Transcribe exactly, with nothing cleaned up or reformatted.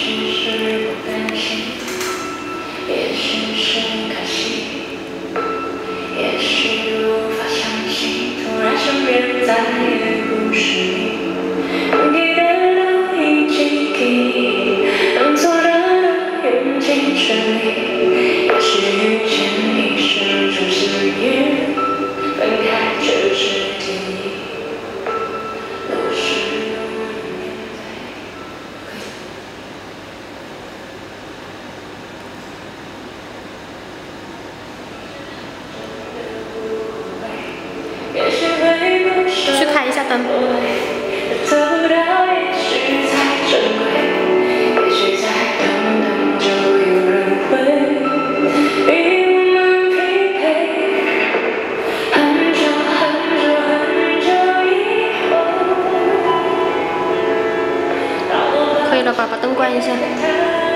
许是不甘心，也许是可惜，也许无法相信，突然身边再也不是你。记得都已经给你，当错的都用尽全力。也许遇见你是种幸运，分开只是记忆。 去开一下灯。可以了吧？把灯关一下。